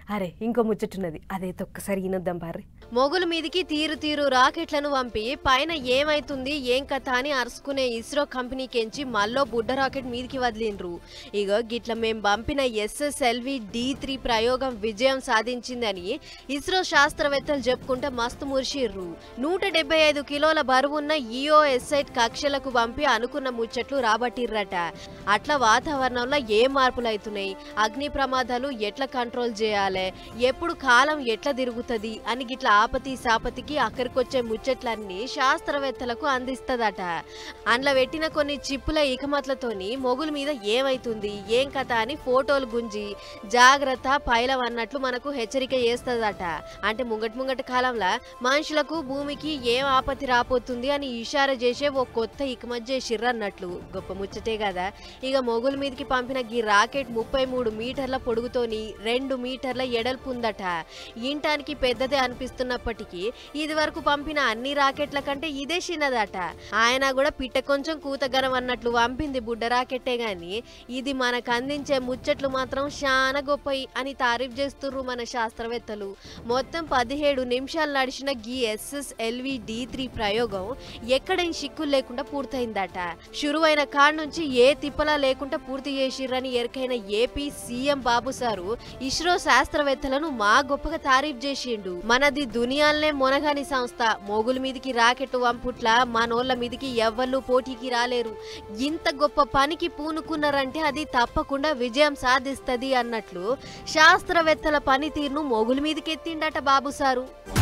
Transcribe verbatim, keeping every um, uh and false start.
అరే ఇంకో ముచ్చట్టున్నది అదైతే ఒక్కసారి వినొద్దాం పార్రి. మొగుల మీదికి తీరు తీరు రాకెట్లను పంపి పైన ఏమైతుంది ఏం కథ అని అరుచుకునే ఇస్రో కంపెనీకెంచి మళ్ళీ బుడ్డ రాకెట్ మీదికి వదిలిండ్రు. ఇగో గిట్ల మేం పంపిన ఎస్ఎస్ఎల్వి డి త్రీ ప్రయోగం విజయం సాధించిందని ఇస్రో శాస్త్రవేత్తలు చెప్పుకుంటే మస్తు మురిసిర్రు. నూట డెబ్బై ఐదు కిలోల బరువున్న ఈఓఎస్ఐట్ కక్షలకు పంపి అనుకున్న ముచ్చట్లు రాబట్టిర్రట. అట్లా వాతావరణంలో ఏ మార్పులు అవుతున్నాయి, అగ్ని ప్రమాదాలు ఎట్లా కంట్రోల్ చేయాలి, ఎప్పుడు కాలం ఎట్లా తిరుగుతుంది అని గిట్ల ఆపతి సాపతికి అక్కడికొచ్చే ముచ్చట్లన్నీ శాస్త్రవేత్తలకు అందిస్తదట. అందులో పెట్టిన కొన్ని చిప్పుల ఇకమట్లతోని మొగుల మీద ఏమైతుంది ఏం కథ అని ఫోటోలు గుంజి జాగ్రత్త పైలం అన్నట్లు మనకు హెచ్చరిక చేస్తదట. అంటే ముంగటి ముంగటి కాలంలో మనుషులకు భూమికి ఏం ఆపతి రాపోతుంది అని ఇషారా చేసే ఓ కొత్త ఇకమత్ చేసిర్రన్నట్లు. గొప్ప ముచ్చటే కదా. ఇక మొగుల మీదకి పంపిన గీ రాకెట్ ముప్పై మూడు మీటర్ల పొడుగుతోని రెండు మీటర్ల ఎడల్పు ఉందట. ఇంటానికి పెద్దదే అనిపిస్తున్నప్పటికీ ఇది వరకు పంపిన అన్ని రాకెట్ల కంటే ఇదే చిన్నదట. ఆయన కూడా పిట్ట కొంచెం కూతగనం అన్నట్లు పంపింది బుడ్డ రాకెట్టే గాని ఇది మనకు అందించే ముచ్చట్లు మాత్రం చాలా గొప్పయి అని తారీఫ్ చేస్తుర్రు మన శాస్త్రవేత్తలు. మొత్తం పదిహేడు నిమిషాలు నడిచిన గీ ఎస్ఎస్ఎల్వి డి త్రీ ప్రయోగం ఎక్కడేం చిక్కులు లేకుండా పూర్తయిందట. షురువైన కాడ నుంచి ఏ తిప్పలా లేకుండా పూర్తి చేసిర్రని ఎరికైన AP CM Babu sir ISRO శాస్త్రవేత్తలను మా గొప్పగా తారీఫ్ చేసిండు. మనది దునియాలనే మొనగాని సంస్థ. మొగుల మీదికి రాకెట్ వంపుట్ల మనోళ్ళ మీదికి ఎవ్వళ్ళు పోటీకి రాలేరు. ఇంత గొప్ప పనికి పూనుకున్నారంటే అది తప్పకుండా విజయం సాధిస్తది అన్నట్లు శాస్త్రవేత్తల పనితీరును మొగుల మీదికి ఎత్తిండట బాబు సారు.